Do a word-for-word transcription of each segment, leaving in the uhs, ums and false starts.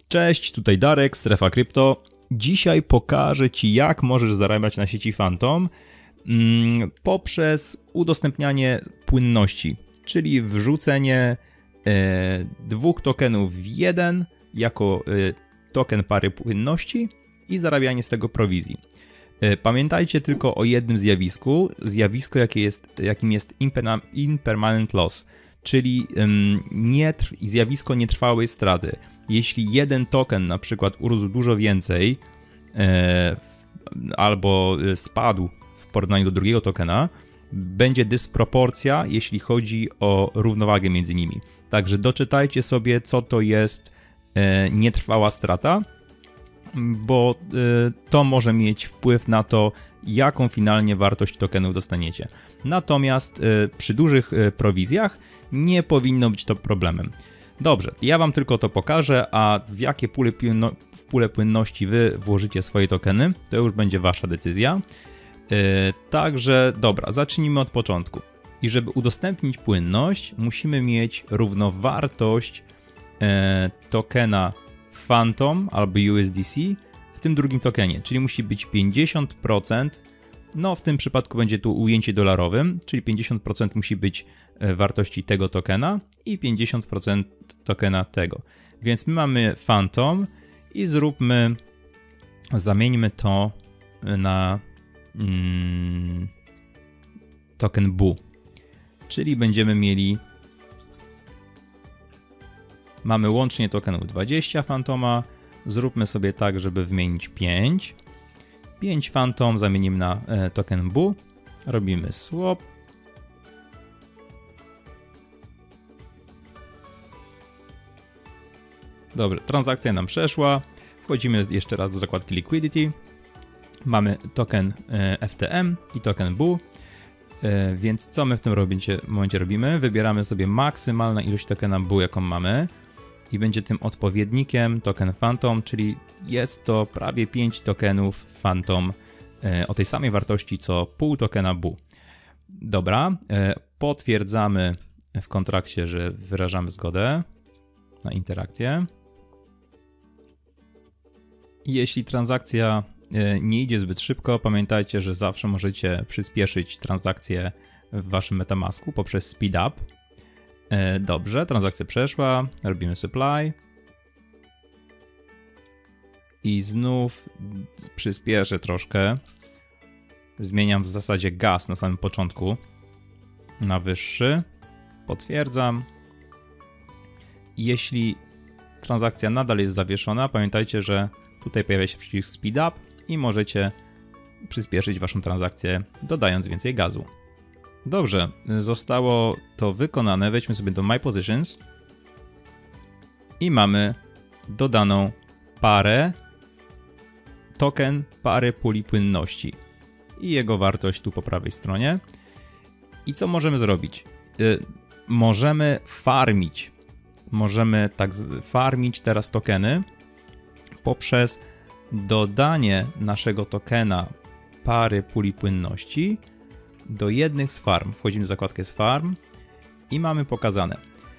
Cześć, tutaj Darek, Strefa Krypto. Dzisiaj pokażę Ci, jak możesz zarabiać na sieci Phantom mm, poprzez udostępnianie płynności, czyli wrzucenie e, dwóch tokenów w jeden jako e, token pary płynności i zarabianie z tego prowizji. E, pamiętajcie tylko o jednym zjawisku, zjawisko jakie jest, jakim jest imperma, impermanent loss, czyli ym, nie, zjawisko nietrwałej straty. Jeśli jeden token na przykład urósł dużo więcej e, albo spadł w porównaniu do drugiego tokena, będzie dysproporcja, jeśli chodzi o równowagę między nimi. Także doczytajcie sobie, co to jest e, nietrwała strata, bo e, to może mieć wpływ na to, jaką finalnie wartość tokenów dostaniecie. Natomiast e, przy dużych e, prowizjach nie powinno być to problemem. Dobrze, ja Wam tylko to pokażę, a w jakie pule płynno, w pulę płynności Wy włożycie swoje tokeny, to już będzie Wasza decyzja. Yy, także, dobra, zacznijmy od początku. I żeby udostępnić płynność, musimy mieć równowartość yy, tokena Phantom albo U S D C w tym drugim tokenie, czyli musi być pięćdziesiąt procent. No, w tym przypadku będzie tu ujęcie dolarowym, czyli pięćdziesiąt procent musi być wartości tego tokena i pięćdziesiąt procent tokena tego. Więc my mamy Phantom i zróbmy, zamieńmy to na mm, token B U. Czyli będziemy mieli, mamy łącznie tokenów dwadzieścia Phantoma, zróbmy sobie tak, żeby wymienić pięć. pięć Phantom zamienimy na e, token B U, robimy swap. Dobrze, transakcja nam przeszła. Wchodzimy jeszcze raz do zakładki Liquidity. Mamy token e, F T M i token B U. E, więc co my w tym robicie, momencie robimy? Wybieramy sobie maksymalną ilość tokena B U, jaką mamy. I będzie tym odpowiednikiem token Phantom, czyli jest to prawie pięć tokenów Phantom e, o tej samej wartości co pół tokena B U. Dobra, e, potwierdzamy w kontrakcie, że wyrażamy zgodę na interakcję. Jeśli transakcja e, nie idzie zbyt szybko, pamiętajcie, że zawsze możecie przyspieszyć transakcję w Waszym MetaMasku poprzez speed up. Dobrze, transakcja przeszła, robimy supply i znów przyspieszę troszkę, zmieniam w zasadzie gas na samym początku na wyższy, potwierdzam. Jeśli transakcja nadal jest zawieszona, pamiętajcie, że tutaj pojawia się przycisk speed up i możecie przyspieszyć Waszą transakcję, dodając więcej gazu. Dobrze, zostało to wykonane. Wejdźmy sobie do My Positions i mamy dodaną parę, token pary puli płynności i jego wartość tu po prawej stronie. I co możemy zrobić? Yy, możemy farmić. Możemy tak farmić teraz tokeny poprzez dodanie naszego tokena pary puli płynności do jednych z farm. Wchodzimy w zakładkę z farm i mamy pokazane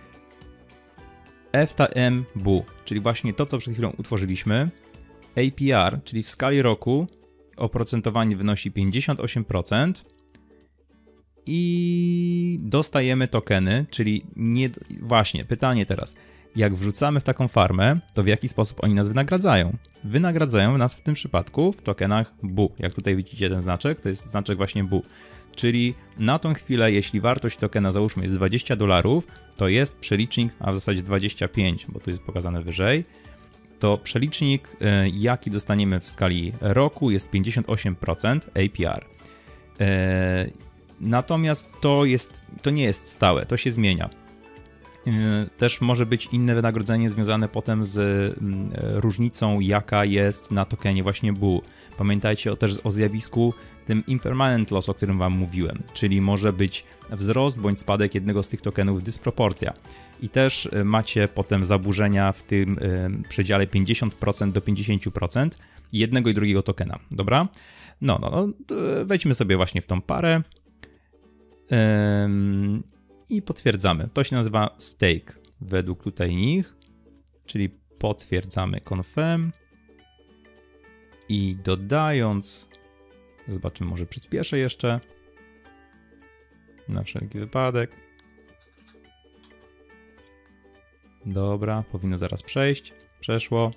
F T M B U, czyli właśnie to, co przed chwilą utworzyliśmy. A P R, czyli w skali roku oprocentowanie wynosi pięćdziesiąt osiem procent i dostajemy tokeny, czyli nie, właśnie pytanie teraz, jak wrzucamy w taką farmę, to w jaki sposób oni nas wynagradzają? Wynagradzają nas w tym przypadku w tokenach B U. Jak tutaj widzicie ten znaczek, to jest znaczek właśnie B U. Czyli na tą chwilę, jeśli wartość tokena załóżmy jest dwadzieścia dolarów, to jest przelicznik, a w zasadzie dwadzieścia pięć, bo tu jest pokazane wyżej, to przelicznik, jaki dostaniemy w skali roku, jest pięćdziesiąt osiem procent A P R. Natomiast to, jest, to nie jest stałe, to się zmienia. Też może być inne wynagrodzenie związane potem z różnicą, jaka jest na tokenie właśnie B U. Pamiętajcie o, też o zjawisku tym impermanent loss, o którym Wam mówiłem, czyli może być wzrost bądź spadek jednego z tych tokenów, dysproporcja. I też macie potem zaburzenia w tym przedziale pięćdziesiąt procent do pięćdziesiąt procent jednego i drugiego tokena, dobra? No, no, no wejdźmy sobie właśnie w tą parę. I potwierdzamy. To się nazywa stake według tutaj nich, czyli Potwierdzamy confirm. I dodając, zobaczymy, może przyspieszę jeszcze, na wszelki wypadek. Dobra, powinno zaraz przejść. Przeszło.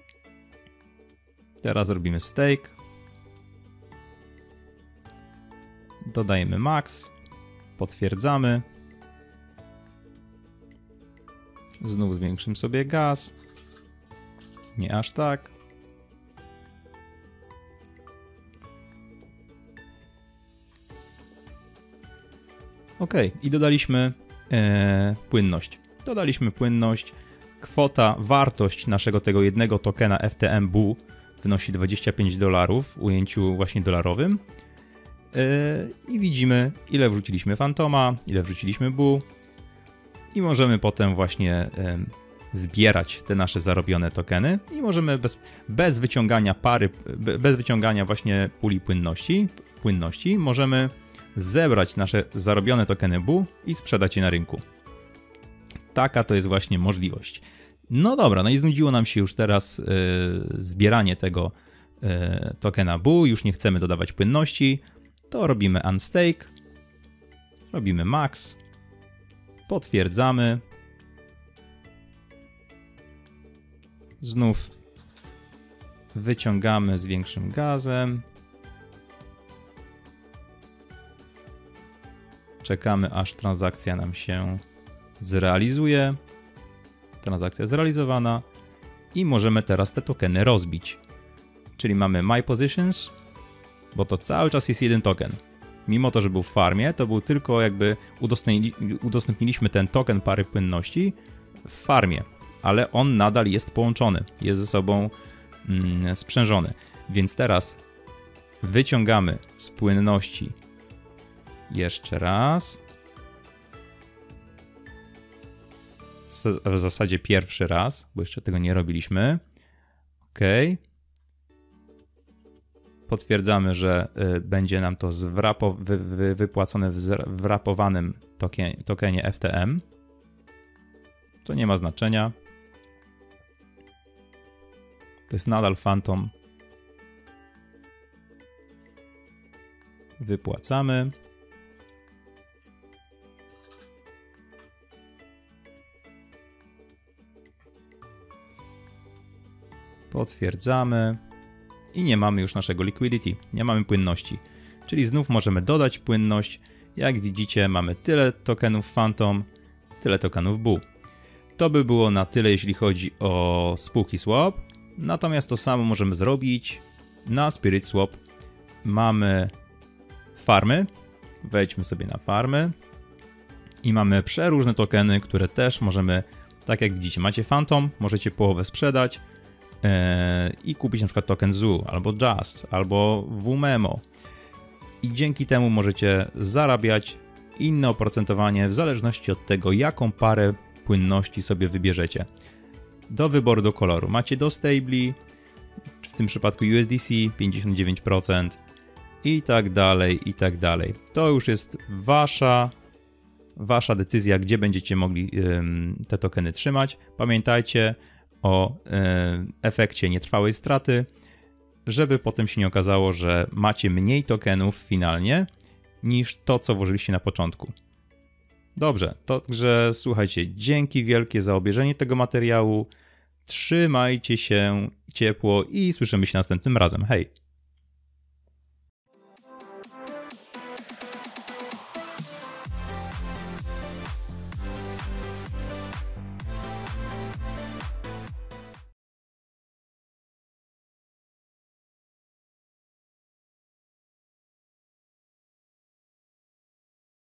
Teraz robimy stake. Dodajemy max. Potwierdzamy. Znów zwiększymy sobie gaz. Nie aż tak. OK, i dodaliśmy e, płynność. Dodaliśmy płynność. Kwota, wartość naszego tego jednego tokena F T M B U wynosi dwadzieścia pięć dolarów w ujęciu właśnie dolarowym. Yy, I widzimy, ile wrzuciliśmy Fantoma, ile wrzuciliśmy B U. I możemy potem właśnie yy, zbierać te nasze zarobione tokeny. I możemy bez, bez wyciągania pary, bez wyciągania właśnie puli płynności, płynności, możemy zebrać nasze zarobione tokeny B U i sprzedać je na rynku. Taka to jest właśnie możliwość. No dobra, no i znudziło nam się już teraz yy, zbieranie tego yy, tokena B U, już nie chcemy dodawać płynności, to robimy unstake, robimy max, potwierdzamy, znów wyciągamy z większym gazem, czekamy aż transakcja nam się zrealizuje. Transakcja zrealizowana i możemy teraz te tokeny rozbić. Czyli mamy My Positions, bo to cały czas jest jeden token. Mimo to, że był w farmie, to był tylko jakby udostępnili, udostępniliśmy ten token pary płynności w farmie, ale on nadal jest połączony, jest ze sobą mm, sprzężony. Więc teraz wyciągamy z płynności jeszcze raz. W zasadzie pierwszy raz, bo jeszcze tego nie robiliśmy. OK. Potwierdzamy, że y, będzie nam to zwrapo, wy, wy, wypłacone w wrapowanym token, tokenie F T M. To nie ma znaczenia. To jest nadal Phantom. Wypłacamy. Potwierdzamy i nie mamy już naszego liquidity, nie mamy płynności. Czyli znów możemy dodać płynność. Jak widzicie, mamy tyle tokenów Phantom, tyle tokenów B U. To by było na tyle, jeśli chodzi o spółki swap. Natomiast to samo możemy zrobić na Spirit Swap. Mamy farmy, wejdźmy sobie na farmy i mamy przeróżne tokeny, które też możemy, tak jak widzicie, macie Phantom, możecie połowę sprzedać i kupić na przykład token Z U, albo Just, albo W Memo. I dzięki temu możecie zarabiać inne oprocentowanie w zależności od tego, jaką parę płynności sobie wybierzecie. Do wyboru do koloru macie do Stably, w tym przypadku U S D C pięćdziesiąt dziewięć procent i tak dalej, i tak dalej. To już jest wasza, wasza decyzja, gdzie będziecie mogli ym, te tokeny trzymać. Pamiętajcie o y, efekcie nietrwałej straty, żeby potem się nie okazało, że macie mniej tokenów finalnie niż to, co włożyliście na początku. Dobrze, także słuchajcie, dzięki wielkie za obejrzenie tego materiału. Trzymajcie się ciepło i słyszymy się następnym razem. Hej!